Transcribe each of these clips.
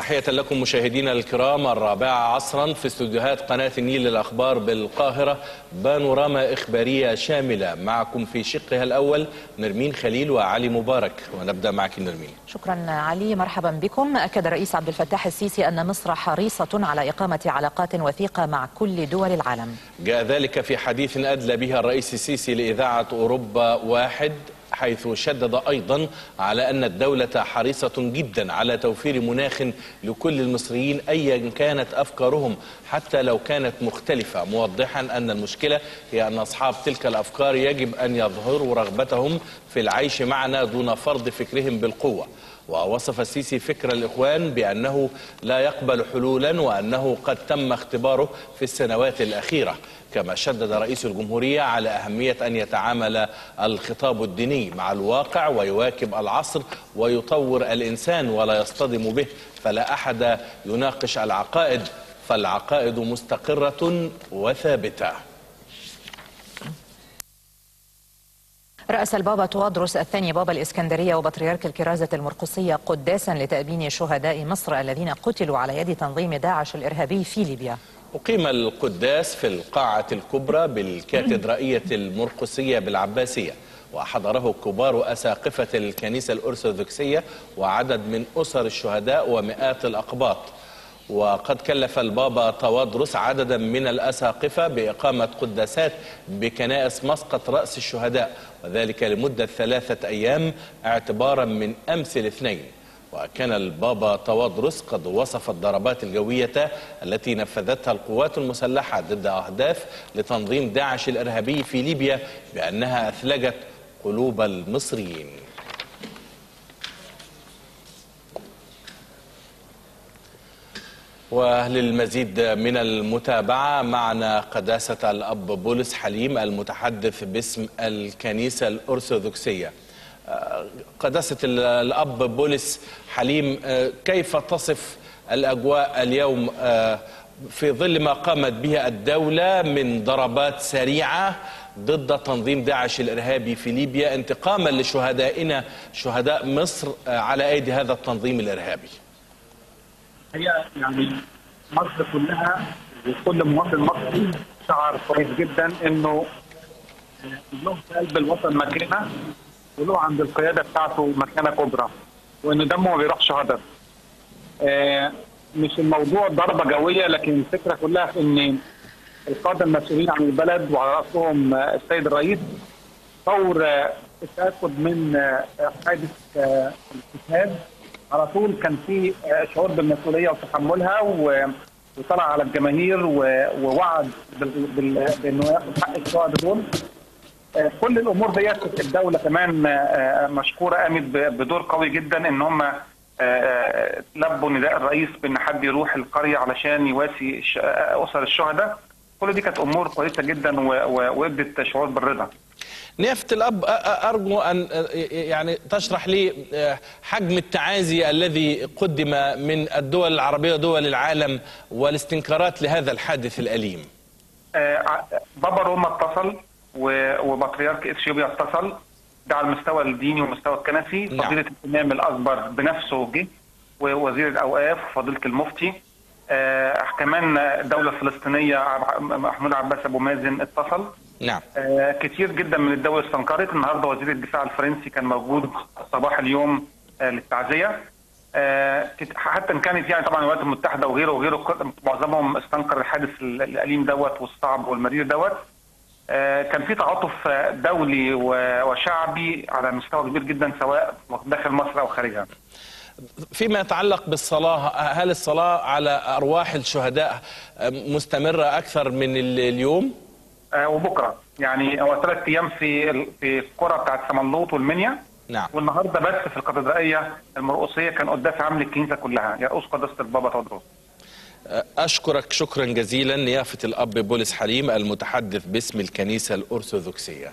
تحية لكم مشاهدينا الكرام. 4 عصرا في استوديوهات قناة النيل للأخبار بالقاهرة، بانوراما إخبارية شاملة. معكم في شقها الأول نرمين خليل وعلي مبارك، ونبدأ معك نرمين. شكرا علي، مرحبا بكم. أكد الرئيس عبد الفتاح السيسي أن مصر حريصة على إقامة علاقات وثيقة مع كل دول العالم. جاء ذلك في حديث أدلى به الرئيس السيسي لإذاعة أوروبا واحد، حيث شدد أيضا على أن الدولة حريصة جدا على توفير مناخ لكل المصريين أيا كانت أفكارهم حتى لو كانت مختلفة، موضحا أن المشكلة هي أن أصحاب تلك الأفكار يجب أن يظهروا رغبتهم في العيش معنا دون فرض فكرهم بالقوة. ووصف السيسي فكر الإخوان بأنه لا يقبل حلولا وأنه قد تم اختباره في السنوات الأخيرة. كما شدد رئيس الجمهورية على أهمية أن يتعامل الخطاب الديني مع الواقع ويواكب العصر ويطور الإنسان ولا يصطدم به، فلا أحد يناقش العقائد، فالعقائد مستقرة وثابتة. رأس البابا توادرس الثاني بابا الإسكندرية وبطريرك الكرازة المرقسية قداسا لتأبين شهداء مصر الذين قتلوا على يد تنظيم داعش الإرهابي في ليبيا. أقيم القداس في القاعة الكبرى بالكاتدرائية المرقسية بالعباسية، وحضره كبار أساقفة الكنيسة الأرثوذكسية وعدد من أسر الشهداء ومئات الأقباط. وقد كلف البابا توادرس عددا من الأساقفة بإقامة قداسات بكنائس مسقط رأس الشهداء، وذلك لمدة 3 أيام اعتبارا من أمس الاثنين. وكان البابا توادرس قد وصف الضربات الجوية التي نفذتها القوات المسلحة ضد أهداف لتنظيم داعش الإرهابي في ليبيا بأنها أثلجت قلوب المصريين. وللمزيد من المتابعة معنا قداسة الأب بولس حليم المتحدث باسم الكنيسة الأرثوذكسية. قداسة الأب بولس حليم، كيف تصف الأجواء اليوم في ظل ما قامت به الدولة من ضربات سريعة ضد تنظيم داعش الإرهابي في ليبيا انتقاما لشهدائنا شهداء مصر على أيدي هذا التنظيم الإرهابي؟ هي يعني مصر كلها وكل مواطن مصري شعر كويس جدا انه له في قلب الوطن مكانه وله عند القياده بتاعته مكانه كبرى، وان دمه ما بيروحش هدر. مش الموضوع ضربه جويه، لكن الفكره كلها في ان القاده المسؤولين عن البلد وعلى راسهم السيد الرئيس فور التاكد من حادث الاستشهاد على طول كان في شعور بالمسؤوليه وتحملها، وطلع على الجماهير ووعد بانه ياخد حق الشهداء دول. كل الامور ديت الدوله كمان مشكوره قامت بدور قوي جدا ان هم لبوا نداء الرئيس بان حد يروح القريه علشان يواسي اسر الشهداء. كل دي كانت امور كويسه جدا وادت شعور بالرضا. نيافة الأب، أرجو أن يعني تشرح لي حجم التعازي الذي قدم من الدول العربية ودول العالم والاستنكارات لهذا الحادث الأليم. بابا روما اتصل وبطريرك اثيوبيا اتصل، ده على المستوى الديني والمستوى الكنسي. نعم. فضيلة الإمام الأكبر بنفسه جه، ووزير الأوقاف وفضيلة المفتي. كمان الدولة الفلسطينية محمود عباس أبو مازن اتصل. نعم. كتير جدا من الدول استنكرت. النهارده وزير الدفاع الفرنسي كان موجود صباح اليوم للتعزيه. حتى ان كانت يعني طبعا الولايات المتحده وغيره معظمهم استنكر الحادث الاليم دوت والصعب والمرير دوت. كان في تعاطف دولي وشعبي على مستوى كبير جدا سواء داخل مصر او خارجها. فيما يتعلق بالصلاة، هل الصلاة على أرواح الشهداء مستمرة أكثر من اليوم؟ وبكره يعني هو 3 ايام في القرى بتاعت سمنلوط والمنيا. نعم. والنهارده بس في الكاتدرائيه المرقسيه كان قداس عام للكنيسه كلها يرأس قداسه البابا توادرس. أشكرك شكرا جزيلا نيافة الأب بولس حليم المتحدث باسم الكنيسة الأرثوذكسية.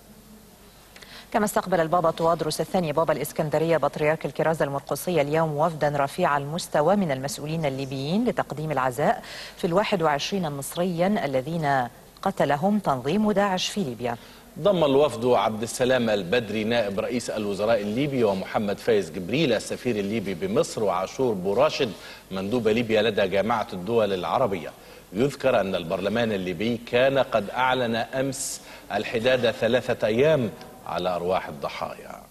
كما استقبل البابا توادرس الثاني بابا الإسكندرية بطريرك الكرازة المرقسية اليوم وفدا رفيع المستوى من المسؤولين الليبيين لتقديم العزاء في 21 مصريا الذين قتلهم تنظيم داعش في ليبيا. ضم الوفد عبد السلام البدري نائب رئيس الوزراء الليبي ومحمد فايز جبريل السفير الليبي بمصر وعاشور بوراشد مندوب ليبيا لدى جامعة الدول العربية. يذكر أن البرلمان الليبي كان قد أعلن أمس الحداد 3 أيام على أرواح الضحايا.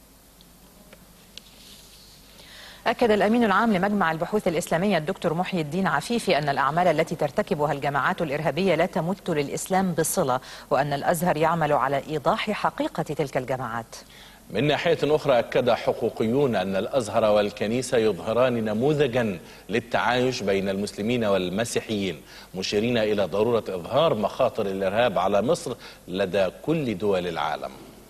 أكد الأمين العام لمجمع البحوث الإسلامية الدكتور محي الدين عفيفي أن الأعمال التي ترتكبها الجماعات الإرهابية لا تمت للإسلام بصلة، وأن الأزهر يعمل على إيضاح حقيقة تلك الجماعات. من ناحية أخرى أكد حقوقيون أن الأزهر والكنيسة يظهران نموذجا للتعايش بين المسلمين والمسيحيين، مشيرين إلى ضرورة إظهار مخاطر الإرهاب على مصر لدى كل دول العالم.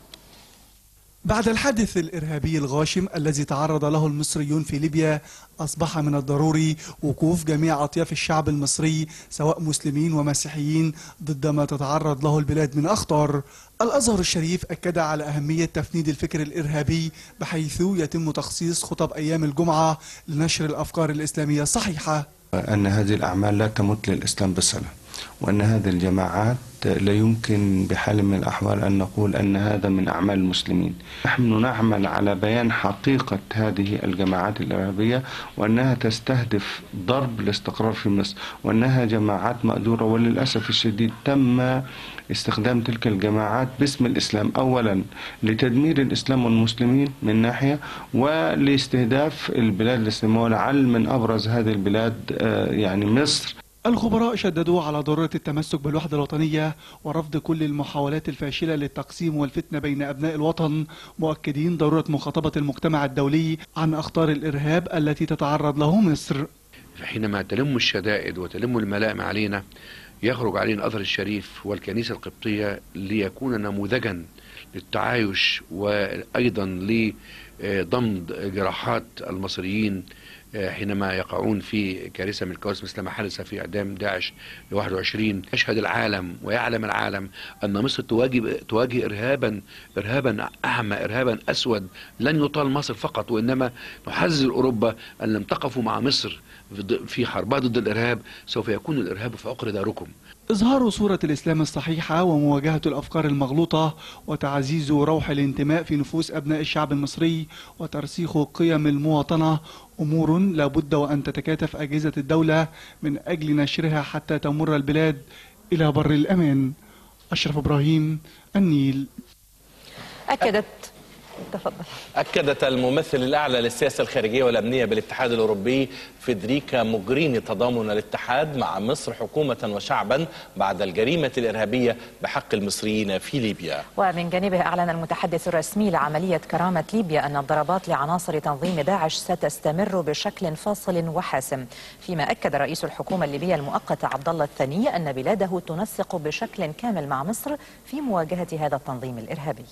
بعد الحادث الإرهابي الغاشم الذي تعرض له المصريون في ليبيا، أصبح من الضروري وقوف جميع أطياف الشعب المصري سواء مسلمين ومسيحيين ضد ما تتعرض له البلاد من أخطار. الأزهر الشريف أكد على أهمية تفنيد الفكر الإرهابي، بحيث يتم تخصيص خطب أيام الجمعة لنشر الأفكار الإسلامية الصحيحة. أن هذه الأعمال لا تمت للإسلام بصلة، وأن هذه الجماعات لا يمكن بحال من الأحوال أن نقول أن هذا من أعمال المسلمين. نحن نعمل على بيان حقيقة هذه الجماعات الإرهابية، وأنها تستهدف ضرب الاستقرار في مصر، وأنها جماعات مأجورة، وللأسف الشديد تم استخدام تلك الجماعات باسم الإسلام، أولا لتدمير الإسلام والمسلمين من ناحية، ولاستهداف البلاد الإسلامية، ولعل من أبرز هذه البلاد يعني مصر. الخبراء شددوا على ضرورة التمسك بالوحدة الوطنية ورفض كل المحاولات الفاشلة للتقسيم والفتنة بين أبناء الوطن، مؤكدين ضرورة مخاطبة المجتمع الدولي عن أخطار الإرهاب التي تتعرض له مصر. حينما تلم الشدائد وتلم الملائم علينا، يخرج علينا الأزهر الشريف والكنيسة القبطية ليكون نموذجا للتعايش، وأيضا لضمد جراحات المصريين حينما يقعون في كارثة من الكوارث مثل ما حدث في إعدام داعش 21. يشهد العالم ويعلم العالم أن مصر تواجه إرهابا أعمى، إرهابا أسود لن يطال مصر فقط، وإنما نحذر أوروبا أن لم تقفوا مع مصر في حربها ضد الإرهاب سوف يكون الإرهاب في عقر داركم. إظهار صورة الإسلام الصحيحة ومواجهة الأفكار المغلوطة وتعزيز روح الانتماء في نفوس أبناء الشعب المصري وترسيخ قيم المواطنة أمور لا بد وأن تتكاتف أجهزة الدولة من أجل نشرها حتى تمر البلاد إلى بر الأمان. أشرف إبراهيم، النيل. أكدت الممثل الأعلى للسياسة الخارجية والأمنية بالاتحاد الأوروبي فيدريكا موغريني تضامن الاتحاد مع مصر حكومة وشعبا بعد الجريمة الإرهابية بحق المصريين في ليبيا. ومن جانبه أعلن المتحدث الرسمي لعملية كرامة ليبيا أن الضربات لعناصر تنظيم داعش ستستمر بشكل فاصل وحاسم، فيما أكد رئيس الحكومة الليبية المؤقتة عبد الله الثاني أن بلاده تنسق بشكل كامل مع مصر في مواجهة هذا التنظيم الإرهابي.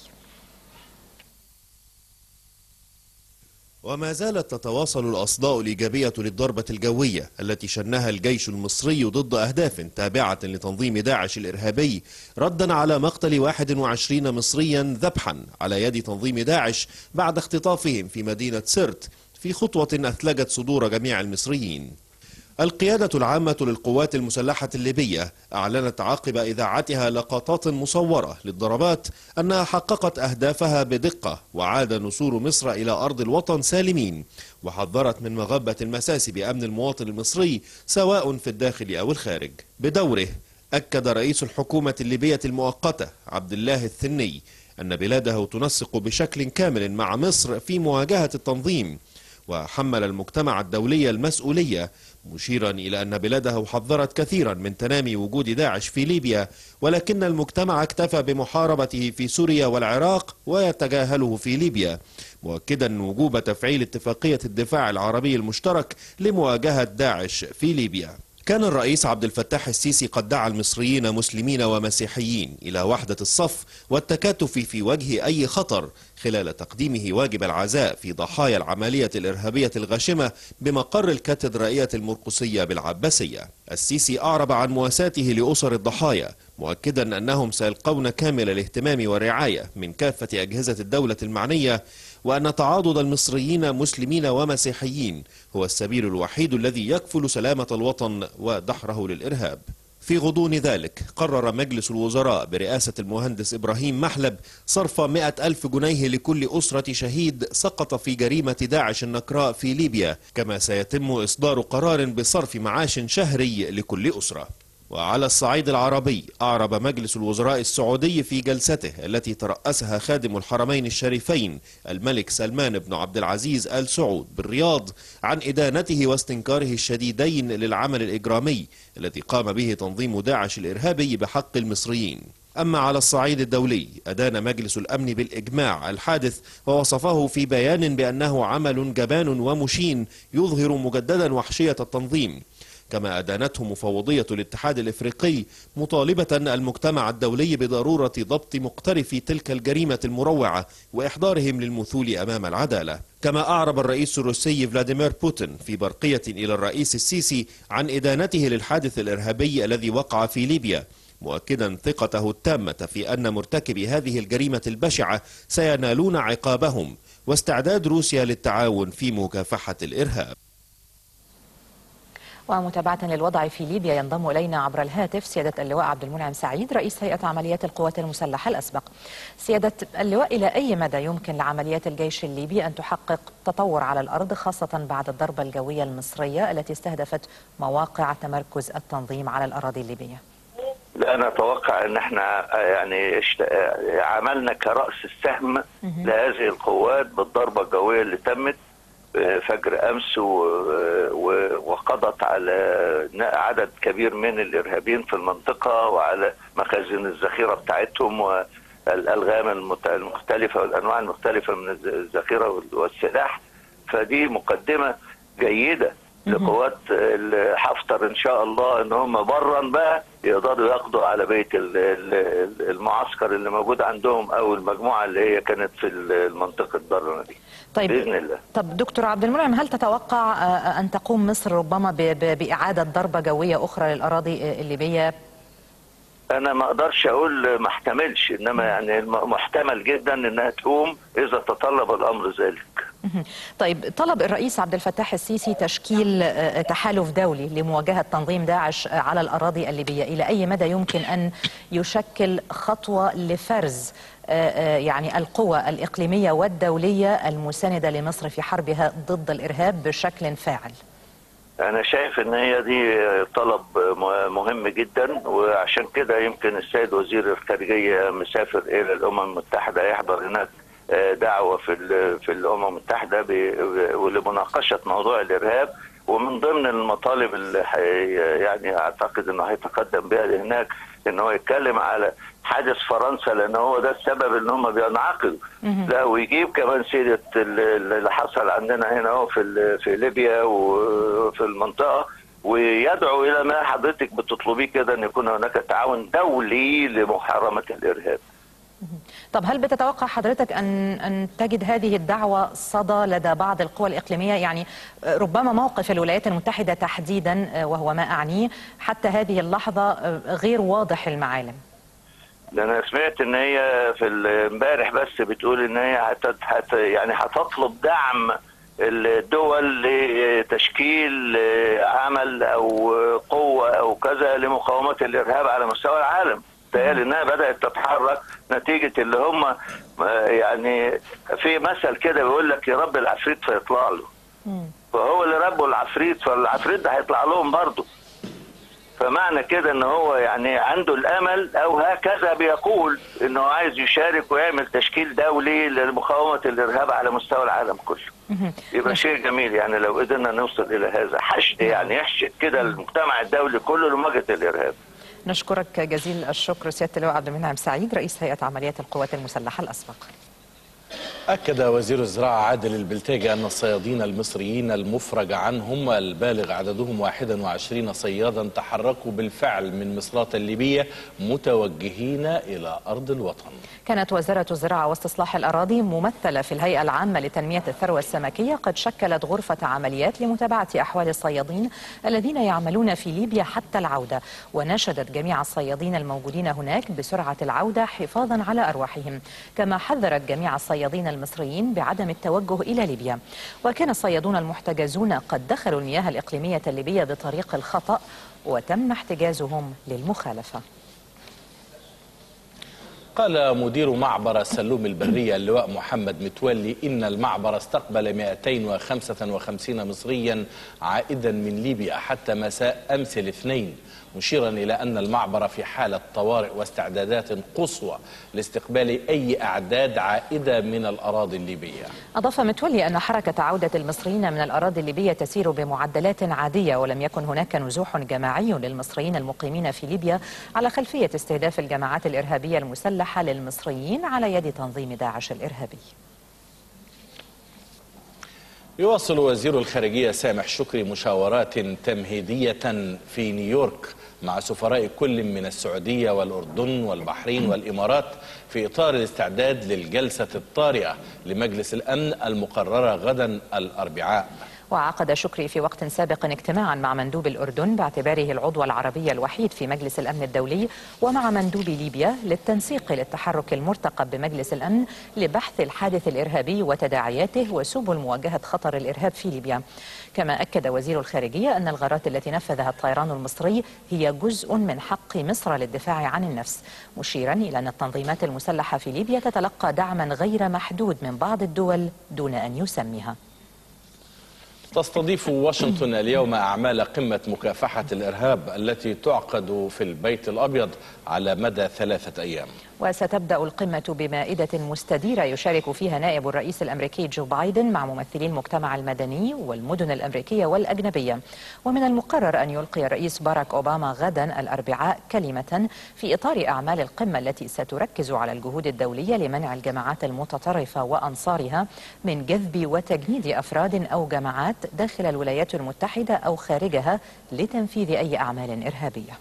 وما زالت تتواصل الأصداء الإيجابية للضربة الجوية التي شنها الجيش المصري ضد أهداف تابعة لتنظيم داعش الإرهابي، ردا على مقتل 21 مصريا ذبحا على يد تنظيم داعش بعد اختطافهم في مدينة سرت، في خطوة أثلجت صدور جميع المصريين. القيادة العامة للقوات المسلحة الليبية أعلنت عقب إذاعتها لقطات مصورة للضربات أنها حققت أهدافها بدقة، وعاد نسور مصر إلى أرض الوطن سالمين، وحذرت من مغبة المساس بأمن المواطن المصري سواء في الداخل أو الخارج. بدوره أكد رئيس الحكومة الليبية المؤقتة عبد الله الثني أن بلاده تنسق بشكل كامل مع مصر في مواجهة التنظيم، وحمل المجتمع الدولي المسؤولية، مشيرا إلى أن بلاده حذرت كثيرا من تنامي وجود داعش في ليبيا، ولكن المجتمع اكتفى بمحاربته في سوريا والعراق ويتجاهله في ليبيا، مؤكدا وجوب تفعيل اتفاقية الدفاع العربي المشترك لمواجهة داعش في ليبيا. كان الرئيس عبد الفتاح السيسي قد دعا المصريين مسلمين ومسيحيين إلى وحدة الصف والتكاتف في وجه أي خطر، خلال تقديمه واجب العزاء في ضحايا العملية الإرهابية الغاشمة بمقر الكاتدرائية المرقسية بالعباسية. السيسي أعرب عن مواساته لأسر الضحايا، مؤكدا أنهم سيلقون كامل الاهتمام والرعاية من كافة أجهزة الدولة المعنية، وأن تعاضد المصريين مسلمين ومسيحيين هو السبيل الوحيد الذي يكفل سلامة الوطن ودحره للإرهاب. في غضون ذلك قرر مجلس الوزراء برئاسة المهندس إبراهيم محلب صرف 100,000 جنيه لكل أسرة شهيد سقط في جريمة داعش النكراء في ليبيا، كما سيتم إصدار قرار بصرف معاش شهري لكل أسرة. وعلى الصعيد العربي أعرب مجلس الوزراء السعودي في جلسته التي ترأسها خادم الحرمين الشريفين الملك سلمان بن عبد العزيز آل سعود بالرياض عن إدانته واستنكاره الشديدين للعمل الإجرامي الذي قام به تنظيم داعش الإرهابي بحق المصريين. أما على الصعيد الدولي أدان مجلس الأمن بالإجماع الحادث ووصفه في بيان بأنه عمل جبان ومشين يظهر مجددا وحشية التنظيم، كما أدانته مفوضية الاتحاد الإفريقي مطالبة المجتمع الدولي بضرورة ضبط مقترفي تلك الجريمة المروعة وإحضارهم للمثول أمام العدالة. كما أعرب الرئيس الروسي فلاديمير بوتين في برقية إلى الرئيس السيسي عن إدانته للحادث الإرهابي الذي وقع في ليبيا، مؤكدا ثقته التامة في أن مرتكبي هذه الجريمة البشعة سينالون عقابهم، واستعداد روسيا للتعاون في مكافحة الإرهاب. ومتابعة للوضع في ليبيا ينضم إلينا عبر الهاتف سيادة اللواء عبد المنعم سعيد رئيس هيئة عمليات القوات المسلحة الأسبق. سيادة اللواء، إلى أي مدى يمكن لعمليات الجيش الليبي أن تحقق تطور على الأرض خاصة بعد الضربة الجوية المصرية التي استهدفت مواقع تمركز التنظيم على الأراضي الليبية؟ لا، أنا أتوقع أن احنا يعني عملنا كرأس السهم لهذه القوات بالضربة الجوية اللي تمت فجر أمس وقضت على عدد كبير من الإرهابيين في المنطقة وعلى مخازن الذخيرة بتاعتهم والألغام المختلفة والأنواع المختلفة من الذخيرة والسلاح. فدي مقدمة جيدة لقوات حفتر إن شاء الله إن هم برا بقى يقدروا يقضوا على بيت المعسكر اللي موجود عندهم أو المجموعة اللي هي كانت في المنطقة الضرنة دي. طيب بإذن الله. طب دكتور عبد المنعم، هل تتوقع أن تقوم مصر ربما بإعادة ضربة جوية أخرى للأراضي الليبية؟ أنا ما أقدرش أقول ما احتملش، إنما يعني محتمل جدا إنها تقوم إذا تطلب الأمر ذلك. طيب، طلب الرئيس عبد الفتاح السيسي تشكيل تحالف دولي لمواجهة تنظيم داعش على الأراضي الليبية، إلى أي مدى يمكن أن يشكل خطوة لفرز يعني القوى الإقليمية والدولية المساندة لمصر في حربها ضد الإرهاب بشكل فاعل؟ أنا شايف إن هي دي طلب مهم جدا، وعشان كده يمكن السيد وزير الخارجية مسافر إلى الأمم المتحدة يحضر هناك دعوة في الأمم المتحدة ولمناقشة موضوع الإرهاب، ومن ضمن المطالب اللي يعني أعتقد إنه هيتقدم بها لهناك إن هو يتكلم على حادث فرنسا، لأن هو ده السبب إن هم بينعقدوا. لا، ويجيب كمان سيرة اللي حصل عندنا هنا هو في ليبيا وفي المنطقة، ويدعو إلى ما حضرتك بتطلبيه كده أن يكون هناك تعاون دولي لمحاربة الإرهاب. طب هل بتتوقع حضرتك أن تجد هذه الدعوة صدى لدى بعض القوى الإقليمية؟ يعني ربما موقف الولايات المتحدة تحديدا وهو ما أعنيه حتى هذه اللحظة غير واضح المعالم. أنا سمعت إن هي في امبارح بس بتقول إن هي يعني هتطلب دعم الدول لتشكيل عمل أو قوة أو كذا لمقاومة الإرهاب على مستوى العالم. تهيألي إنها بدأت تتحرك نتيجة اللي هم يعني في مثل كده بيقول لك يا رب العفريت فيطلع له، فهو اللي ربه العفريت، فالعفريت ده هيطلع لهم برضه. فمعنى كده ان هو يعني عنده الامل او هكذا بيقول انه عايز يشارك ويعمل تشكيل دولي لمقاومة الارهاب على مستوى العالم كله. يبقى شيء جميل يعني لو قدرنا نوصل الى هذا حشد، يعني يحشد كده المجتمع الدولي كله لمواجهة الارهاب. نشكرك جزيل الشكر سيادة اللواء عبد المنعم سعيد رئيس هيئة عمليات القوات المسلحة الأسبق. أكد وزير الزراعة عادل البلتاجي أن الصيادين المصريين المفرج عنهم البالغ عددهم 21 صيادا تحركوا بالفعل من مصرات الليبية متوجهين إلى أرض الوطن. كانت وزارة الزراعة واستصلاح الأراضي ممثلة في الهيئة العامة لتنمية الثروة السمكية قد شكلت غرفة عمليات لمتابعة أحوال الصيادين الذين يعملون في ليبيا حتى العودة، وناشدت جميع الصيادين الموجودين هناك بسرعة العودة حفاظا على أرواحهم. كما حذرت جميع الصيادين المصريين بعدم التوجه إلى ليبيا. وكان الصيادون المحتجزون قد دخلوا المياه الإقليمية الليبية بطريق الخطأ وتم احتجازهم للمخالفة. قال مدير معبر سلوم البرية اللواء محمد متولي إن المعبر استقبل 255 مصريا عائدا من ليبيا حتى مساء أمس الاثنين، مشيرا إلى أن المعبر في حالة طوارئ واستعدادات قصوى لاستقبال أي أعداد عائدة من الأراضي الليبية. أضاف متولي أن حركة عودة المصريين من الأراضي الليبية تسير بمعدلات عادية، ولم يكن هناك نزوح جماعي للمصريين المقيمين في ليبيا على خلفية استهداف الجماعات الإرهابية المسلحة للمصريين على يد تنظيم داعش الإرهابي. يواصل وزير الخارجية سامح شكري مشاورات تمهيدية في نيويورك مع سفراء كل من السعودية والأردن والبحرين والإمارات في إطار الاستعداد للجلسة الطارئة لمجلس الأمن المقررة غدا الأربعاء. وعقد شكري في وقت سابق اجتماعا مع مندوب الأردن باعتباره العضو العربي الوحيد في مجلس الأمن الدولي، ومع مندوب ليبيا للتنسيق للتحرك المرتقب بمجلس الأمن لبحث الحادث الإرهابي وتداعياته وسبل مواجهة خطر الإرهاب في ليبيا. كما أكد وزير الخارجية أن الغارات التي نفذها الطيران المصري هي جزء من حق مصر للدفاع عن النفس، مشيرا إلى أن التنظيمات المسلحة في ليبيا تتلقى دعما غير محدود من بعض الدول دون أن يسميها. تستضيف واشنطن اليوم أعمال قمة مكافحة الإرهاب التي تعقد في البيت الأبيض على مدى 3 أيام. وستبدأ القمة بمائدة مستديرة يشارك فيها نائب الرئيس الأمريكي جو بايدن مع ممثلي المجتمع المدني والمدن الأمريكية والأجنبية. ومن المقرر أن يلقي الرئيس باراك أوباما غدا الأربعاء كلمة في إطار أعمال القمة التي ستركز على الجهود الدولية لمنع الجماعات المتطرفة وأنصارها من جذب وتجنيد أفراد أو جماعات داخل الولايات المتحدة أو خارجها لتنفيذ أي أعمال إرهابية.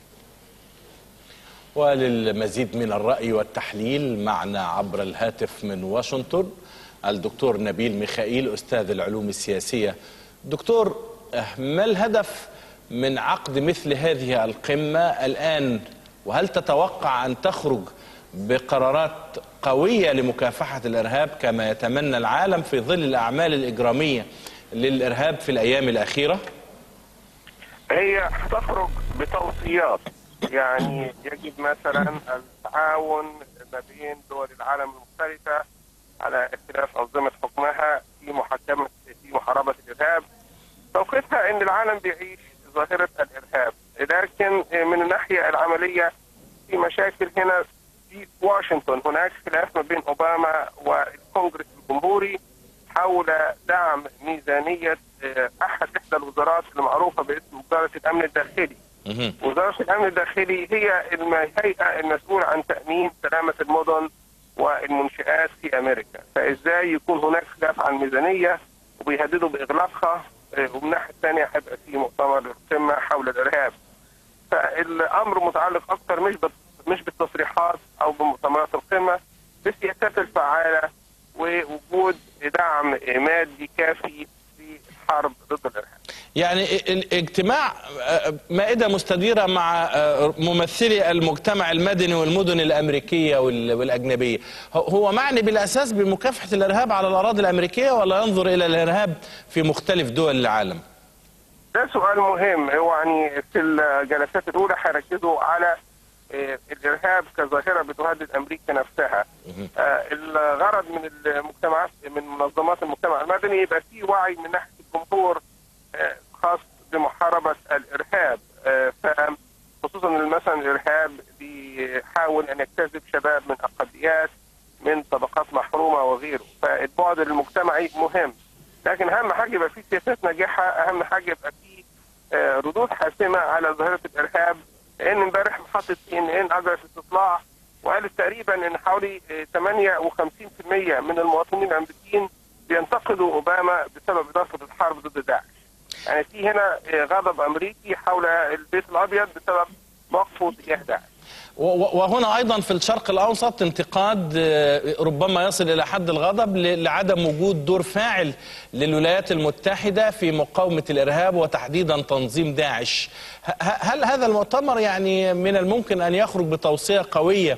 وللمزيد من الرأي والتحليل معنا عبر الهاتف من واشنطن الدكتور نبيل ميخائيل أستاذ العلوم السياسية. دكتور، ما الهدف من عقد مثل هذه القمة الآن؟ وهل تتوقع أن تخرج بقرارات قوية لمكافحة الإرهاب كما يتمنى العالم في ظل الأعمال الإجرامية للإرهاب في الأيام الأخيرة؟ هي تخرج بتوصيات، يعني يجب مثلا التعاون ما بين دول العالم المختلفة على اختلاف أنظمة حكمها في محاربة الإرهاب. توقيتها أن العالم بيعيش ظاهرة الإرهاب، لكن من الناحية العملية في مشاكل هنا في واشنطن. هناك خلاف ما بين أوباما والكونغرس الجمهوري حول دعم ميزانية إحدى الوزارات المعروفة باسم وزارة الأمن الداخلي. وزارة الأمن الداخلي هي الهيئة المسؤولة عن تأمين سلامة المدن والمنشآت في أمريكا، فإزاي يكون هناك خلاف عن الميزانية وبيهددوا بإغلاقها، ومن الناحية الثانية هيبقى في مؤتمر القمة حول الإرهاب. فالأمر متعلق أكثر مش بالتصريحات أو بمؤتمرات القمة، بالسياسات الفعالة ووجود دعم مادي كافي في الحرب ضد الإرهاب. يعني الاجتماع مائدة مستديرة مع ممثلي المجتمع المدني والمدن الأمريكية والأجنبية، هو معني بالأساس بمكافحة الإرهاب على الأراضي الأمريكية ولا ينظر إلى الإرهاب في مختلف دول العالم؟ ده سؤال مهم. هو يعني في الجلسات الأولى هيركزوا على الإرهاب كظاهرة بتهدد أمريكا نفسها. الغرض من المجتمعات من منظمات المجتمع المدني يبقى فيه وعي من ناحية الجمهور خاص بمحاربة الإرهاب، خصوصا مثلا الإرهاب بيحاول أن يجتذب شباب من أقليات من طبقات محرومة وغيره، فالبعد المجتمعي مهم. لكن أهم حاجة يبقى فيه سياسات ناجحة، أهم حاجة يبقى فيه ردود حاسمة على ظاهرة الإرهاب. لأن امبارح محطة CNN أجرت استطلاع وقالت تقريبا أن حوالي 58% من المواطنين الأمريكيين بينتقدوا أوباما بسبب إضافة الحرب ضد داعش. يعني في هنا غضب أمريكي حول البيت الأبيض بسبب موقفه تجاه داعش. وهنا أيضا في الشرق الأوسط انتقاد ربما يصل إلى حد الغضب لعدم وجود دور فاعل للولايات المتحدة في مقاومة الإرهاب وتحديدا تنظيم داعش. هل هذا المؤتمر يعني من الممكن أن يخرج بتوصية قوية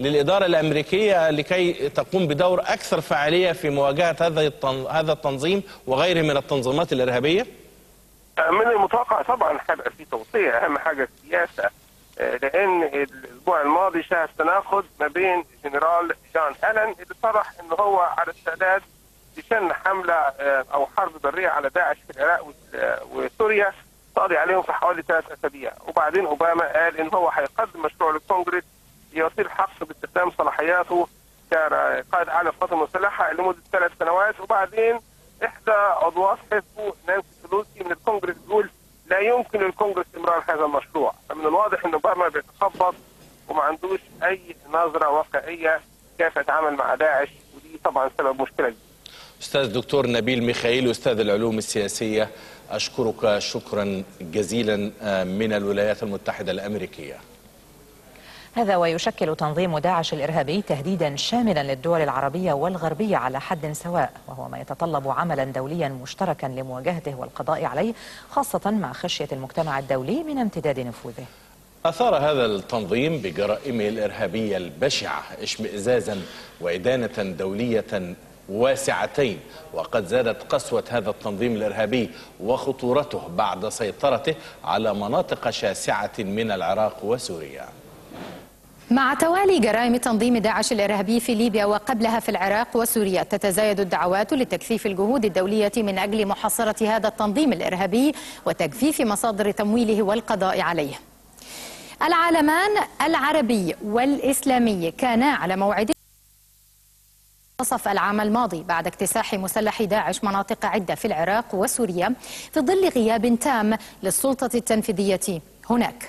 للإدارة الأمريكية لكي تقوم بدور أكثر فعالية في مواجهة هذا التنظيم وغيره من التنظيمات الإرهابية؟ من المتوقع طبعا هيبقى في توصية، أهم حاجة السياسة، لأن الأسبوع الماضي شهد تناقض ما بين جنرال جون ألان اللي صرح إن هو على استعداد لشن حملة أو حرب برية على داعش في العراق وسوريا تقضي عليهم في حوالي 3 أسابيع، وبعدين أوباما قال إن هو هيقدم مشروع للكونجرس يعطيه الحق باستخدام صلاحياته كقائد أعلى القوات المسلحة لمدة 3 سنوات، وبعدين إحدى عضوات حزبه نانسي بيلوسي من الكونجرس تقول لا يمكن للكونجرس استمرار هذا المشروع. فمن الواضح ان اوباما بيتخبط وما عندوش اي نظره واقعيه كيف يتعامل مع داعش، ودي طبعا سبب مشكله جديدة. استاذ دكتور نبيل ميخائيل استاذ العلوم السياسيه، اشكرك شكرا جزيلا من الولايات المتحده الامريكيه. هذا ويشكل تنظيم داعش الإرهابي تهديدا شاملا للدول العربية والغربية على حد سواء، وهو ما يتطلب عملا دوليا مشتركا لمواجهته والقضاء عليه، خاصة مع خشية المجتمع الدولي من امتداد نفوذه. أثار هذا التنظيم بجرائمه الإرهابية البشعة اشمئزازا وإدانة دولية واسعتين، وقد زادت قسوة هذا التنظيم الإرهابي وخطورته بعد سيطرته على مناطق شاسعة من العراق وسوريا. مع توالي جرائم تنظيم داعش الإرهابي في ليبيا وقبلها في العراق وسوريا، تتزايد الدعوات لتكثيف الجهود الدولية من أجل محاصرة هذا التنظيم الإرهابي وتجفيف مصادر تمويله والقضاء عليه. العالمان العربي والإسلامي كانا على موعد منتصف العام الماضي بعد اكتساح مسلح داعش مناطق عدة في العراق وسوريا في ظل غياب تام للسلطة التنفيذية هناك.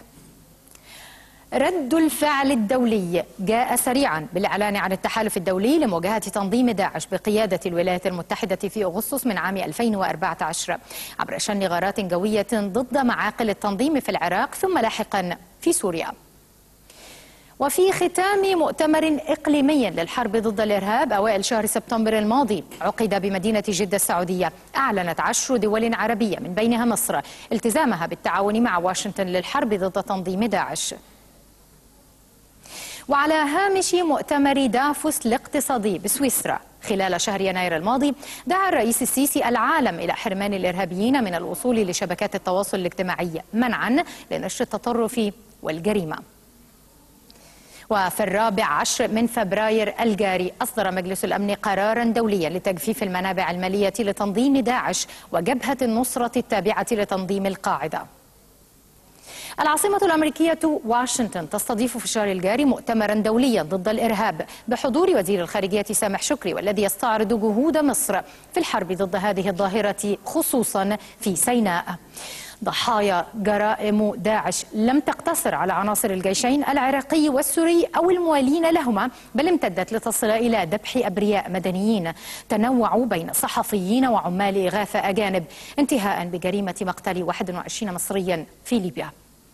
رد الفعل الدولي جاء سريعا بالإعلان عن التحالف الدولي لمواجهة تنظيم داعش بقيادة الولايات المتحدة في أغسطس من عام 2014 عبر شن غارات جوية ضد معاقل التنظيم في العراق ثم لاحقا في سوريا. وفي ختام مؤتمر إقليمي للحرب ضد الإرهاب أوائل شهر سبتمبر الماضي عقد بمدينة جدة السعودية، أعلنت 10 دول عربية من بينها مصر التزامها بالتعاون مع واشنطن للحرب ضد تنظيم داعش. وعلى هامش مؤتمر دافوس الاقتصادي بسويسرا خلال شهر يناير الماضي، دعا الرئيس السيسي العالم إلى حرمان الإرهابيين من الوصول لشبكات التواصل الاجتماعي منعا لنشر التطرف والجريمة. وفي 14 من فبراير الجاري أصدر مجلس الأمن قرارا دوليا لتجفيف المنابع المالية لتنظيم داعش وجبهة النصرة التابعة لتنظيم القاعدة. العاصمة الأمريكية واشنطن تستضيف في الشهر الجاري مؤتمرا دوليا ضد الإرهاب بحضور وزير الخارجية سامح شكري، والذي يستعرض جهود مصر في الحرب ضد هذه الظاهرة خصوصا في سيناء. ضحايا جرائم داعش لم تقتصر على عناصر الجيشين العراقي والسوري أو الموالين لهما، بل امتدت لتصل إلى ذبح أبرياء مدنيين تنوعوا بين صحفيين وعمال إغاثة أجانب، انتهاء بجريمة مقتل 21 مصريا في ليبيا.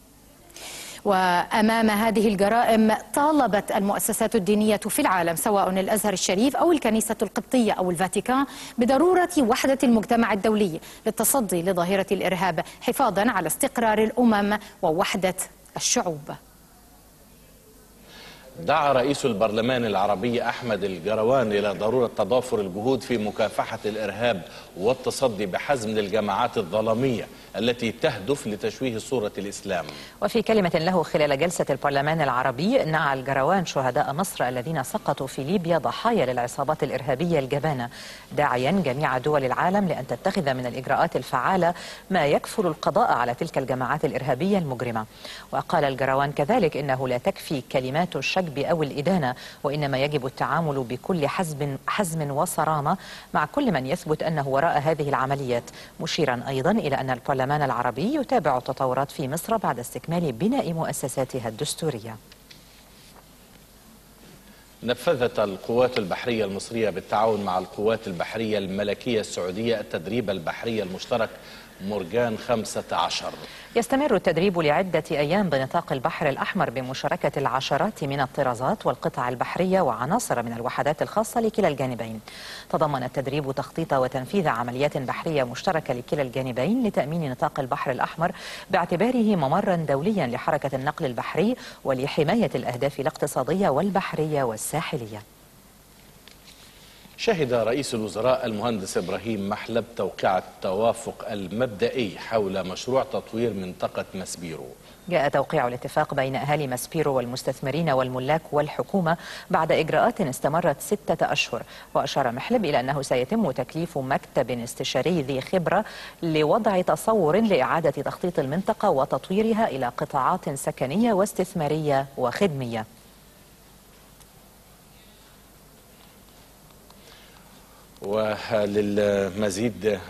وأمام هذه الجرائم طالبت المؤسسات الدينية في العالم سواء الأزهر الشريف أو الكنيسة القبطية أو الفاتيكان بضرورة وحدة المجتمع الدولي للتصدي لظاهرة الإرهاب حفاظا على استقرار الأمم ووحدة الشعوب. دعا رئيس البرلمان العربي أحمد الجروان إلى ضرورة تضافر الجهود في مكافحة الإرهاب والتصدي بحزم للجماعات الظلامية التي تهدف لتشويه صورة الإسلام. وفي كلمة له خلال جلسة البرلمان العربي، نعى الجروان شهداء مصر الذين سقطوا في ليبيا ضحايا للعصابات الإرهابية الجبانة، داعيا جميع دول العالم لأن تتخذ من الإجراءات الفعالة ما يكفل القضاء على تلك الجماعات الإرهابية المجرمة. وقال الجروان كذلك إنه لا تكفي كلمات الشجب أو الإدانة، وإنما يجب التعامل بكل حزم وصرامة مع كل من يثبت أنه وراء هذه العمليات، مشيرا أيضا إلى أن البرلمان العربي يتابع التطورات في مصر بعد استكمال بناء مؤسساتها الدستورية. نفذت القوات البحرية المصرية بالتعاون مع القوات البحرية الملكية السعودية التدريب البحري المشترك مرجان 15. يستمر التدريب لعدة أيام بنطاق البحر الأحمر بمشاركة العشرات من الطرازات والقطع البحرية وعناصر من الوحدات الخاصة لكلا الجانبين. تضمن التدريب تخطيط وتنفيذ عمليات بحرية مشتركة لكلا الجانبين لتأمين نطاق البحر الأحمر باعتباره ممرا دوليا لحركة النقل البحري ولحماية الأهداف الاقتصادية والبحرية والساحلية. شهد رئيس الوزراء المهندس إبراهيم محلب توقيع التوافق المبدئي حول مشروع تطوير منطقة مسبيرو. جاء توقيع الاتفاق بين أهالي مسبيرو والمستثمرين والملاك والحكومة بعد إجراءات استمرت 6 أشهر. وأشار محلب إلى أنه سيتم تكليف مكتب استشاري ذي خبرة لوضع تصور لإعادة تخطيط المنطقة وتطويرها إلى قطاعات سكنية واستثمارية وخدمية. وللمزيد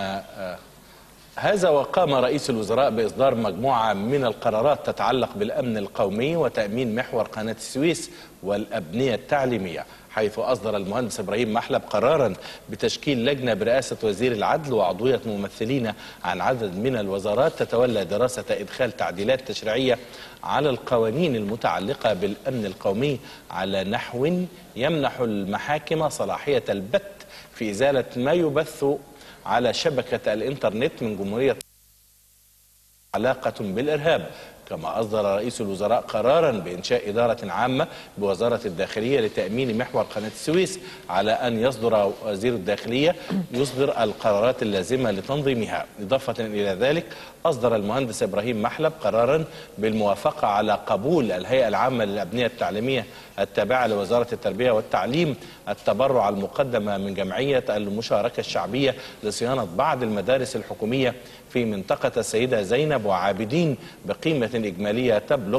هذا وقام رئيس الوزراء بإصدار مجموعة من القرارات تتعلق بالأمن القومي وتأمين محور قناة السويس والأبنية التعليمية، حيث أصدر المهندس إبراهيم محلب قرارا بتشكيل لجنة برئاسة وزير العدل وعضوية ممثلين عن عدد من الوزارات تتولى دراسة إدخال تعديلات تشريعية على القوانين المتعلقة بالأمن القومي على نحو يمنح المحاكم صلاحية البت في إزالة ما يبث على شبكة الإنترنت من جمهورية علاقة بالإرهاب. كما أصدر رئيس الوزراء قرارا بإنشاء إدارة عامة بوزارة الداخلية لتأمين محور قناة السويس، على أن يصدر وزير الداخلية القرارات اللازمة لتنظيمها. إضافة إلى ذلك أصدر المهندس إبراهيم محلب قرارا بالموافقة على قبول الهيئة العامة للأبنية التعليمية التابعة لوزارة التربية والتعليم التبرع المقدمة من جمعية المشاركة الشعبية لصيانة بعض المدارس الحكومية في منطقة السيدة زينب وعابدين بقيمة إجمالية تبلغ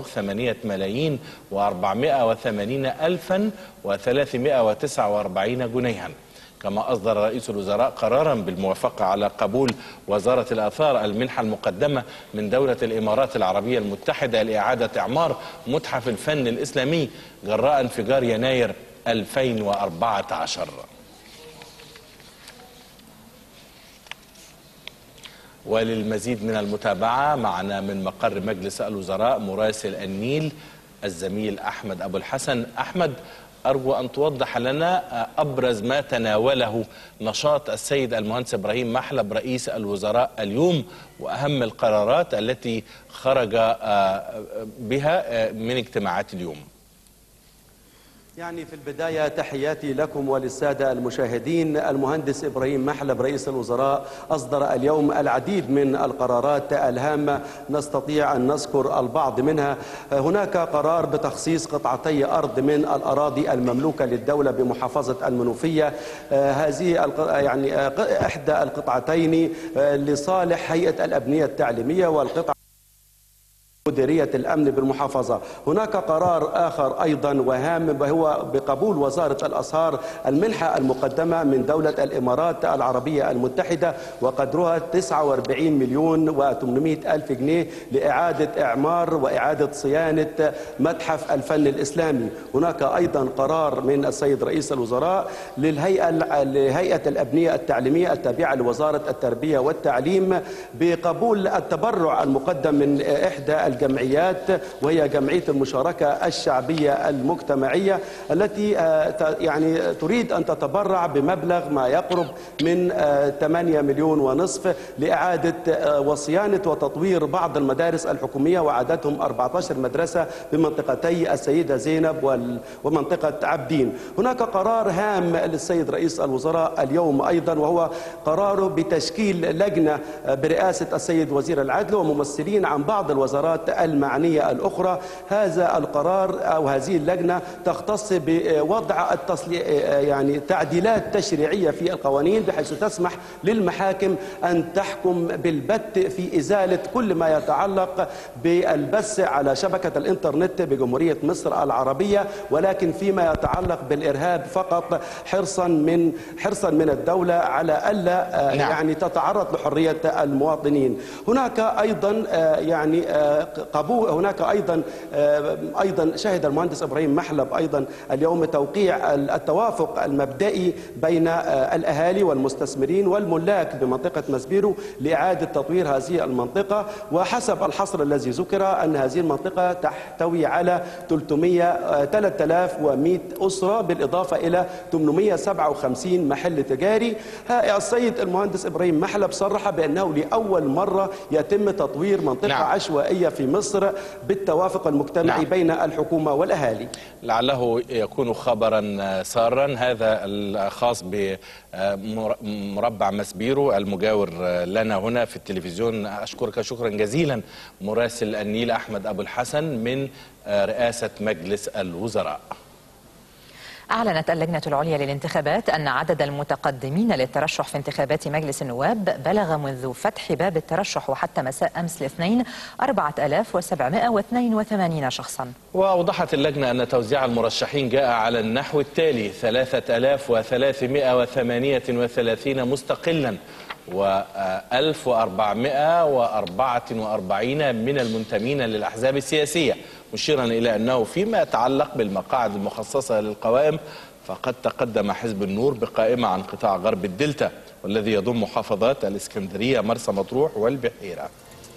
8,480,349 جنيها. كما أصدر رئيس الوزراء قرارا بالموافقة على قبول وزارة الآثار المنحة المقدمة من دولة الإمارات العربية المتحدة لإعادة إعمار متحف الفن الإسلامي جراء انفجار يناير 2014. وللمزيد من المتابعة معنا من مقر مجلس الوزراء مراسل النيل الزميل أحمد أبو الحسن. أحمد، أرجو أن توضح لنا أبرز ما تناوله نشاط السيد المهندس إبراهيم محلب رئيس الوزراء اليوم، وأهم القرارات التي خرج بها من اجتماعات اليوم. يعني في البداية تحياتي لكم وللسادة المشاهدين. المهندس إبراهيم محلب رئيس الوزراء أصدر اليوم العديد من القرارات الهامة، نستطيع أن نذكر البعض منها. هناك قرار بتخصيص قطعتي أرض من الأراضي المملوكة للدولة بمحافظة المنوفية، هذه يعني إحدى القطعتين لصالح هيئة الأبنية التعليمية والقطعة مديرية الأمن بالمحافظة. هناك قرار آخر أيضا وهام وهو بقبول وزارة الآثار المنحة المقدمة من دولة الإمارات العربية المتحدة وقدرها 49,800,000 جنيه لإعادة إعمار وإعادة صيانة متحف الفن الإسلامي. هناك أيضا قرار من السيد رئيس الوزراء لهيئة الأبنية التعليمية التابعة لوزارة التربية والتعليم بقبول التبرع المقدم من إحدى الجمعيات وهي جمعية المشاركة الشعبية المجتمعية التي يعني تريد أن تتبرع بمبلغ ما يقرب من 8 مليون ونصف لإعادة وصيانة وتطوير بعض المدارس الحكومية وعددهم 14 مدرسة بمنطقتي السيدة زينب ومنطقة عابدين. هناك قرار هام للسيد رئيس الوزراء اليوم أيضا وهو قراره بتشكيل لجنة برئاسة السيد وزير العدل وممثلين عن بعض الوزارات المعنية الأخرى. هذا القرار أو هذه اللجنة تختص بوضع يعني تعديلات تشريعية في القوانين بحيث تسمح للمحاكم أن تحكم بالبت في إزالة كل ما يتعلق بالبث على شبكة الإنترنت بجمهورية مصر العربية، ولكن فيما يتعلق بالإرهاب فقط حرصا من الدولة على ألا يعني تتعرض لحرية المواطنين. هناك أيضا يعني هناك أيضا شهد المهندس إبراهيم محلب أيضا اليوم توقيع التوافق المبدئي بين الأهالي والمستثمرين والملاك بمنطقة مسبيرو لإعادة تطوير هذه المنطقة. وحسب الحصر الذي ذكر أن هذه المنطقة تحتوي على 3100 أسرة بالإضافة إلى 857 محل تجاري. السيد المهندس إبراهيم محلب صرح بأنه لأول مرة يتم تطوير منطقة عشوائية في مصر بالتوافق المجتمعي بين الحكومة والأهالي. لعله يكون خبرا سارا هذا الخاص بمربع مسبيرو المجاور لنا هنا في التلفزيون. أشكرك شكرا جزيلا مراسل النيل أحمد أبو الحسن من رئاسة مجلس الوزراء. أعلنت اللجنة العليا للانتخابات أن عدد المتقدمين للترشح في انتخابات مجلس النواب بلغ منذ فتح باب الترشح وحتى مساء أمس الاثنين 4782 شخصا. وأوضحت اللجنة أن توزيع المرشحين جاء على النحو التالي: 3338 مستقلا و1444 من المنتمين للأحزاب السياسية، مشيرا إلى أنه فيما يتعلق بالمقاعد المخصصة للقوائم فقد تقدم حزب النور بقائمة عن قطاع غرب الدلتا والذي يضم محافظات الإسكندرية مرسى مطروح والبحيرة.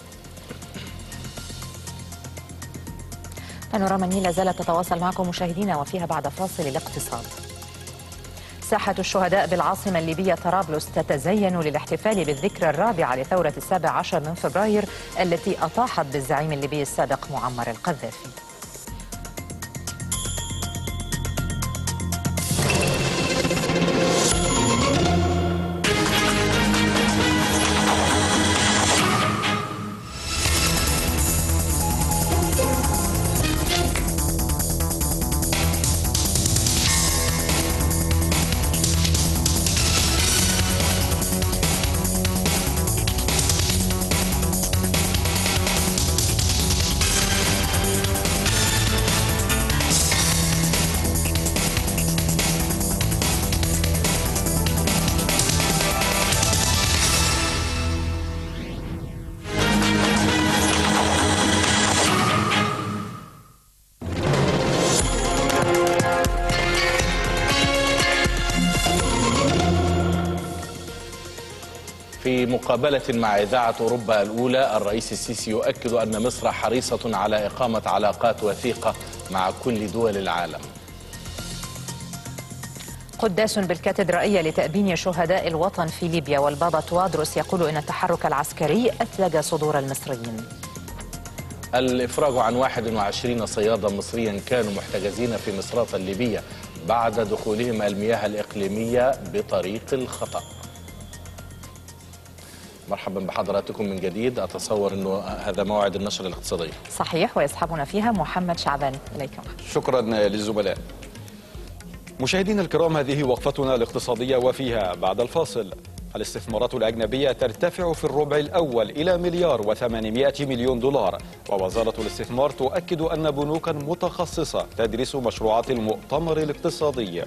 بانوراما النيل لا زالت تتواصل معكم مشاهدينا وفيها بعد فاصل الاقتصاد. ساحة الشهداء بالعاصمة الليبية طرابلس تتزين للاحتفال بالذكرى الرابعة لثورة 17 من فبراير التي أطاحت بالزعيم الليبي السابق معمر القذافي. في مقابلة مع إذاعة أوروبا الأولى، الرئيس السيسي يؤكد أن مصر حريصة على إقامة علاقات وثيقة مع كل دول العالم. قداس بالكاتدرائية لتأبين شهداء الوطن في ليبيا والبابا توادرس يقول إن التحرك العسكري أثلج صدور المصريين. الإفراج عن 21 صيادا مصريا كانوا محتجزين في مصراتة الليبية بعد دخولهم المياه الإقليمية بطريق الخطأ. مرحبا بحضراتكم من جديد. أتصور أنه هذا موعد النشر الاقتصادي. صحيح، ويصحبنا فيها محمد شعبان. إليكم. شكرا للزملاء. مشاهدينا الكرام، هذه وقفتنا الاقتصادية وفيها بعد الفاصل. الاستثمارات الأجنبية ترتفع في الربع الأول إلى $1,800 مليون، ووزارة الاستثمار تؤكد أن بنوكا متخصصة تدرس مشروعات المؤتمر الاقتصادي.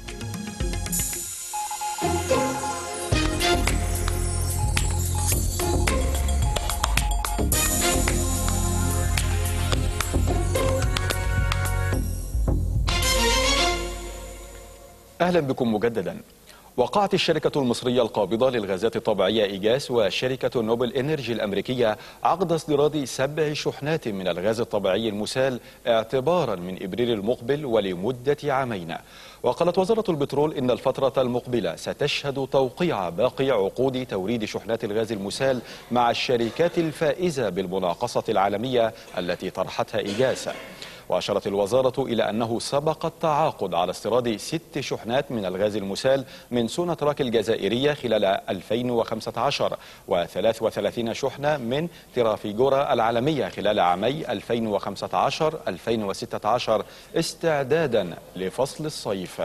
أهلا بكم مجددا. وقعت الشركة المصرية القابضة للغازات الطبيعية إيجاس وشركة نوبل إنرجي الأمريكية عقد استيراد 7 شحنات من الغاز الطبيعي المسال اعتبارا من إبريل المقبل ولمدة عامين. وقالت وزارة البترول إن الفترة المقبلة ستشهد توقيع باقي عقود توريد شحنات الغاز المسال مع الشركات الفائزة بالمناقصة العالمية التي طرحتها إيجاس. وأشارت الوزارة إلى أنه سبق التعاقد على استيراد 6 شحنات من الغاز المسال من سوناتراك الجزائرية خلال 2015 و33 شحنة من ترافيجورا العالمية خلال عامي 2015-2016 استعدادا لفصل الصيف.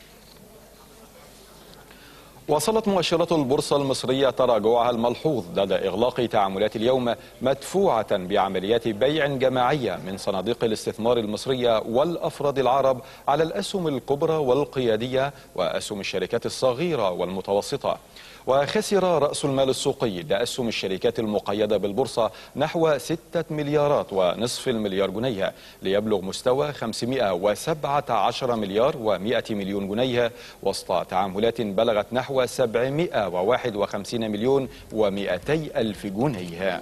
وصلت مؤشرات البورصة المصرية تراجعها الملحوظ لدى إغلاق تعاملات اليوم مدفوعة بعمليات بيع جماعية من صناديق الاستثمار المصرية والأفراد العرب على الأسهم الكبرى والقيادية وأسهم الشركات الصغيرة والمتوسطة. وخسر رأس المال السوقي لأسهم الشركات المقيدة بالبورصة نحو 6 مليارات ونصف المليار جنيه، ليبلغ مستوى 517 مليار و100 مليون جنيه، وسط تعاملات بلغت نحو 751 مليون و200 ألف جنيه.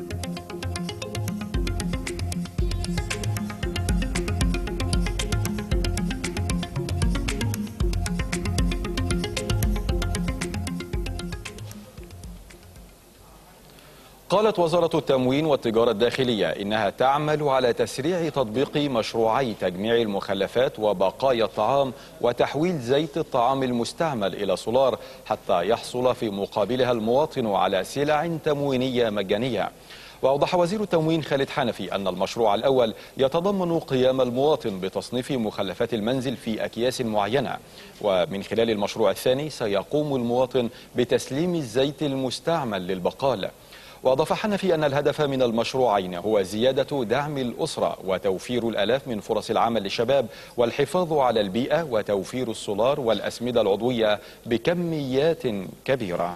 قالت وزارة التموين والتجارة الداخلية إنها تعمل على تسريع تطبيق مشروعي تجميع المخلفات وبقايا الطعام وتحويل زيت الطعام المستعمل إلى سولار، حتى يحصل في مقابلها المواطن على سلع تموينية مجانية. وأوضح وزير التموين خالد حنفي أن المشروع الأول يتضمن قيام المواطن بتصنيف مخلفات المنزل في أكياس معينة، ومن خلال المشروع الثاني سيقوم المواطن بتسليم الزيت المستعمل للبقال. وأضاف حنفي أن الهدف من المشروعين هو زيادة دعم الأسرة وتوفير الآلاف من فرص العمل للشباب والحفاظ على البيئة وتوفير السولار والأسمدة العضوية بكميات كبيرة.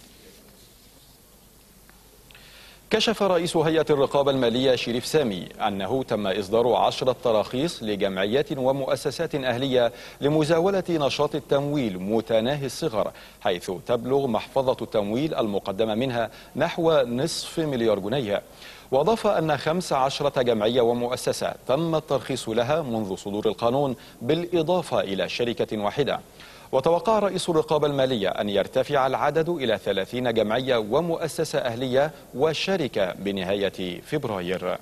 كشف رئيس هيئة الرقابة المالية شريف سامي أنه تم إصدار 10 تراخيص لجمعيات ومؤسسات أهلية لمزاولة نشاط التمويل متناهي الصغر، حيث تبلغ محفظة التمويل المقدمة منها نحو نصف مليار جنيه. وأضاف أن 15 جمعية ومؤسسة تم الترخيص لها منذ صدور القانون، بالإضافة إلى شركة واحدة. وتوقع رئيس الرقابة المالية أن يرتفع العدد إلى 30 جمعية ومؤسسة أهلية وشركة بنهاية فبراير.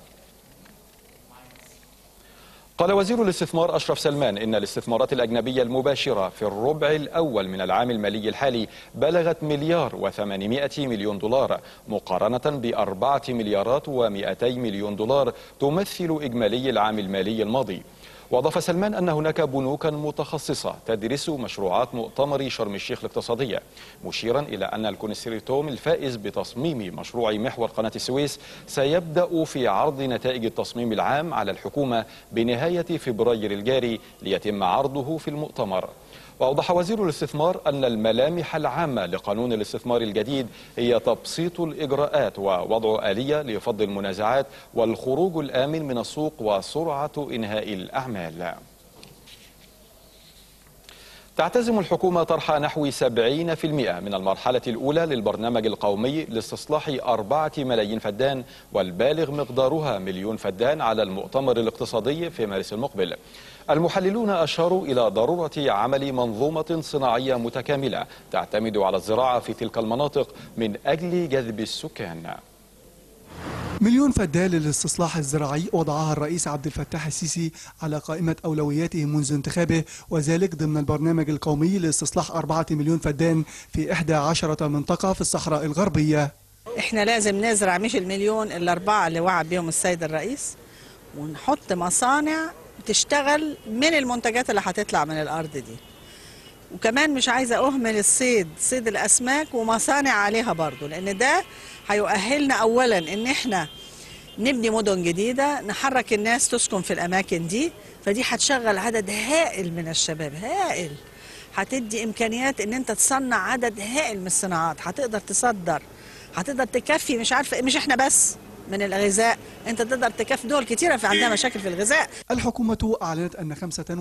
قال وزير الاستثمار أشرف سلمان إن الاستثمارات الأجنبية المباشرة في الربع الأول من العام المالي الحالي بلغت $1,800 مليون، مقارنة ب4 مليارات و200 مليون دولار تمثل إجمالي العام المالي الماضي. وأضاف سلمان أن هناك بنوكا متخصصة تدرس مشروعات مؤتمر شرم الشيخ الاقتصادية، مشيرا إلى أن الكونسيرتوم الفائز بتصميم مشروع محور قناة السويس سيبدأ في عرض نتائج التصميم العام على الحكومة بنهاية فبراير الجاري ليتم عرضه في المؤتمر. وأوضح وزير الاستثمار أن الملامح العامة لقانون الاستثمار الجديد هي تبسيط الإجراءات ووضع آلية لفض المنازعات والخروج الآمن من السوق وسرعة إنهاء الأعمال. تعتزم الحكومة طرح نحو 70% من المرحلة الأولى للبرنامج القومي لاستصلاح 4 ملايين فدان، والبالغ مقدارها 1,000,000 فدان على المؤتمر الاقتصادي في مارس المقبل. المحللون أشاروا إلى ضرورة عمل منظومة صناعية متكاملة تعتمد على الزراعة في تلك المناطق من أجل جذب السكان. 1,000,000 فدان للاستصلاح الزراعي وضعها الرئيس عبد الفتاح السيسي على قائمة أولوياته منذ انتخابه، وذلك ضمن البرنامج القومي لاستصلاح 4 مليون فدان في 11 منطقة في الصحراء الغربية. احنا لازم نزرع مش المليون الأربعة اللي وعد بهم السيد الرئيس، ونحط مصانع تشتغل من المنتجات اللي هتطلع من الأرض دي. وكمان مش عايزة أهمل صيد الأسماك ومصانع عليها برضو، لأن ده هيؤهلنا أولا إن احنا نبني مدن جديدة، نحرك الناس تسكن في الأماكن دي، فدي هتشغل عدد هائل من الشباب، هائل، هتدي إمكانيات إن أنت تصنع عدد هائل من الصناعات، هتقدر تصدر، هتقدر تكفي مش عارفة مش احنا بس من الغذاء، انت تقدر تكفي دول كتيرة في عندها مشاكل في الغذاء. الحكومة أعلنت أن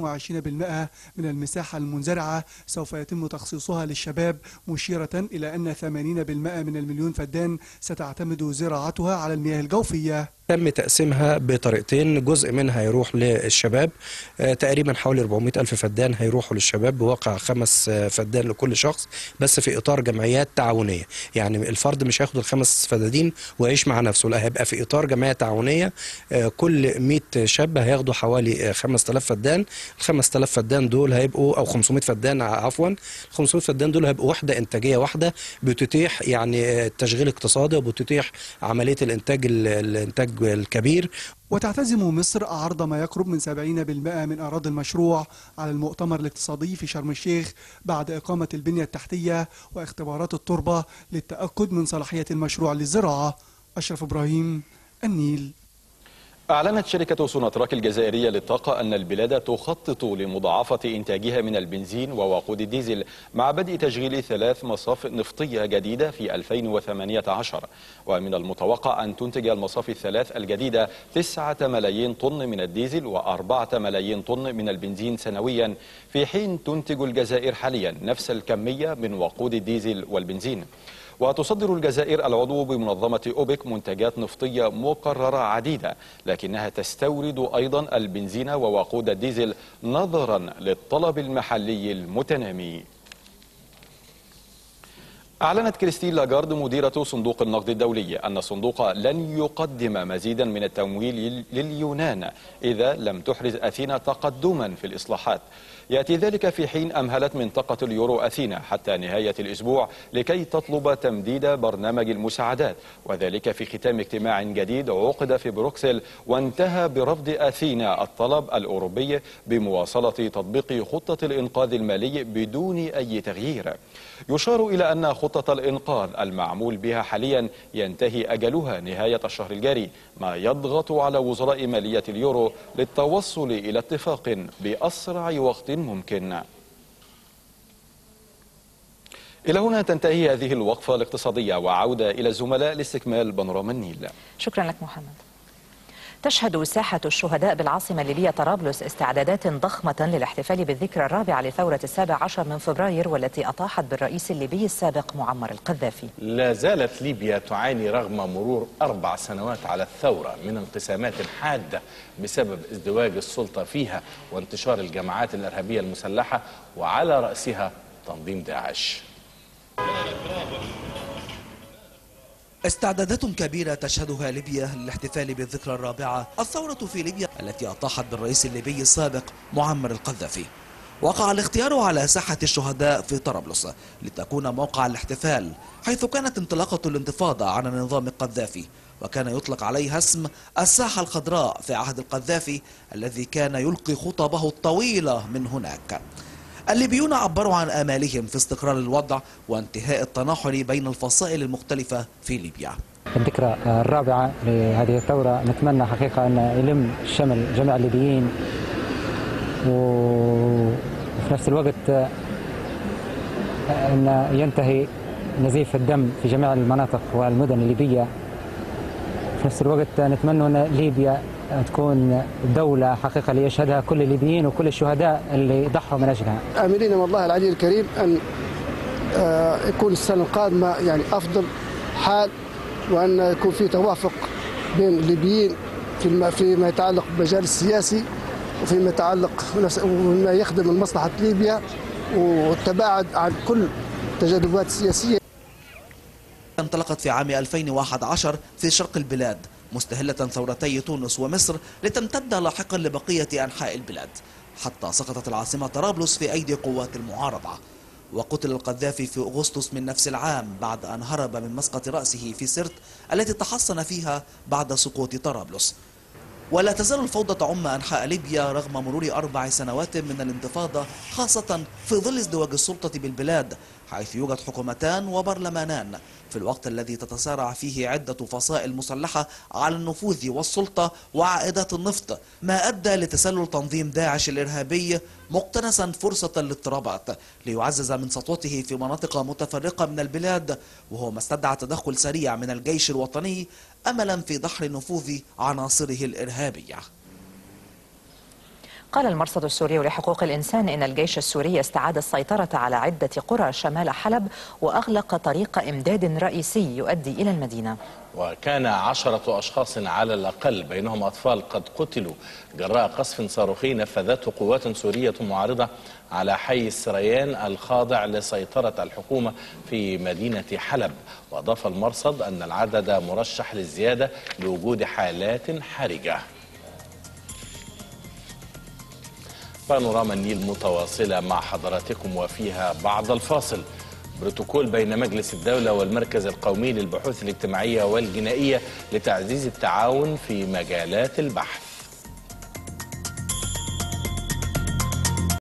25% من المساحة المنزرعة سوف يتم تخصيصها للشباب، مشيرة إلى أن 80% من المليون فدان ستعتمد زراعتها على المياه الجوفية. تم تقسيمها بطريقتين، جزء منها يروح للشباب، تقريبا حوالي 400,000 فدان هيروحوا للشباب بواقع 5 فدان لكل شخص، بس في إطار جمعيات تعاونية، يعني الفرد مش هياخد ال5 فدادين ويعيش مع نفسه، لا هيبقى في إطار جمعية تعاونية، كل 100 شاب هياخدوا حوالي 5000 فدان، ال5000 فدان دول هيبقوا أو 500 فدان عفوا، ال500 فدان دول هيبقوا وحدة إنتاجية واحدة بتتيح يعني تشغيل اقتصادي وبتتيح عملية الإنتاج الكبير. وتعتزم مصر عرض ما يقرب من 70% من أراضي المشروع على المؤتمر الاقتصادي في شرم الشيخ بعد إقامة البنية التحتية واختبارات التربة للتأكد من صلاحية المشروع للزراعة. أشرف إبراهيم، النيل. أعلنت شركة سوناتراك الجزائرية للطاقة أن البلاد تخطط لمضاعفة إنتاجها من البنزين ووقود الديزل مع بدء تشغيل 3 مصاف نفطية جديدة في 2018. ومن المتوقع أن تنتج المصافي الثلاث الجديدة 9 ملايين طن من الديزل و4 ملايين طن من البنزين سنويا، في حين تنتج الجزائر حاليا نفس الكمية من وقود الديزل والبنزين. وتصدر الجزائر العضو بمنظمة أوبك منتجات نفطية مقررة عديدة، لكنها تستورد أيضا البنزين ووقود الديزل نظرا للطلب المحلي المتنامي. أعلنت كريستين لاغارد مديرة صندوق النقد الدولي أن الصندوق لن يقدم مزيدا من التمويل لليونان إذا لم تحرز أثينا تقدما في الإصلاحات. يأتي ذلك في حين أمهلت منطقة اليورو أثينا حتى نهاية الأسبوع لكي تطلب تمديد برنامج المساعدات، وذلك في ختام اجتماع جديد عقد في بروكسل وانتهى برفض أثينا الطلب الأوروبي بمواصلة تطبيق خطة الإنقاذ المالي بدون أي تغيير. يشار إلى أن خطة الإنقاذ المعمول بها حاليا ينتهي أجلها نهاية الشهر الجاري، ما يضغط على وزراء مالية اليورو للتوصل إلى اتفاق بأسرع وقت ممكن. إلى هنا تنتهي هذه الوقفة الاقتصادية، وعودة إلى الزملاء لاستكمال بانوراما النيل. شكرا لك محمد. تشهد ساحة الشهداء بالعاصمة الليبية طرابلس استعدادات ضخمة للاحتفال بالذكرى الرابعة لثورة 17 من فبراير، والتي أطاحت بالرئيس الليبي السابق معمر القذافي. لا زالت ليبيا تعاني رغم مرور 4 سنوات على الثورة من انقسامات حادة بسبب ازدواج السلطة فيها وانتشار الجماعات الإرهابية المسلحة، وعلى رأسها تنظيم داعش. استعدادات كبيرة تشهدها ليبيا للاحتفال بالذكرى الرابعة الثورة في ليبيا التي أطاحت بالرئيس الليبي السابق معمر القذافي. وقع الاختيار على ساحة الشهداء في طرابلس لتكون موقع الاحتفال، حيث كانت انطلاقة الانتفاضة عن النظام القذافي، وكان يطلق عليها اسم الساحة الخضراء في عهد القذافي الذي كان يلقي خطبه الطويلة من هناك. الليبيون عبروا عن آمالهم في استقرار الوضع وانتهاء التناحر بين الفصائل المختلفة في ليبيا. الذكرى الرابعة لهذه الثورة نتمنى حقيقة أن يلم شمل جميع الليبيين، وفي نفس الوقت أن ينتهي نزيف الدم في جميع المناطق والمدن الليبية. في نفس الوقت نتمنى أن ليبيا تكون دولة حقيقة ليشهدها كل الليبيين وكل الشهداء اللي ضحوا من أجلها. آملين من الله العلي الكريم أن يكون السنة القادمة يعني أفضل حال، وأن يكون في توافق بين الليبيين فيما يتعلق بالمجال السياسي، وفيما يتعلق وما يخدم مصلحة ليبيا، والتباعد عن كل التجاذبات السياسية. انطلقت في عام 2011 في شرق البلاد مستهلة ثورتي تونس ومصر لتمتد لاحقا لبقية أنحاء البلاد، حتى سقطت العاصمة طرابلس في أيدي قوات المعارضة. وقتل القذافي في أغسطس من نفس العام بعد أن هرب من مسقط رأسه في سرت التي تحصن فيها بعد سقوط طرابلس. ولا تزال الفوضى تعم أنحاء ليبيا رغم مرور 4 سنوات من الانتفاضة، خاصة في ظل ازدواج السلطة بالبلاد، حيث يوجد حكومتان وبرلمانان في الوقت الذي تتصارع فيه عدة فصائل مسلحة على النفوذ والسلطة وعائدات النفط، ما أدى لتسلل تنظيم داعش الإرهابي مقتنسا فرصة الاضطرابات ليعزز من سطوته في مناطق متفرقة من البلاد، وهو ما استدعى تدخل سريع من الجيش الوطني أملا في دحر نفوذ عناصره الإرهابية. قال المرصد السوري لحقوق الإنسان إن الجيش السوري استعاد السيطرة على عدة قرى شمال حلب وأغلق طريق إمداد رئيسي يؤدي إلى المدينة. وكان 10 أشخاص على الأقل بينهم أطفال قد قتلوا جراء قصف صاروخي نفذته قوات سورية معارضة على حي السريان الخاضع لسيطرة الحكومة في مدينة حلب. وأضاف المرصد أن العدد مرشح للزيادة لوجود حالات حرجة. بانوراما النيل متواصلة مع حضراتكم، وفيها بعد الفاصل بروتوكول بين مجلس الدولة والمركز القومي للبحوث الاجتماعية والجنائية لتعزيز التعاون في مجالات البحث.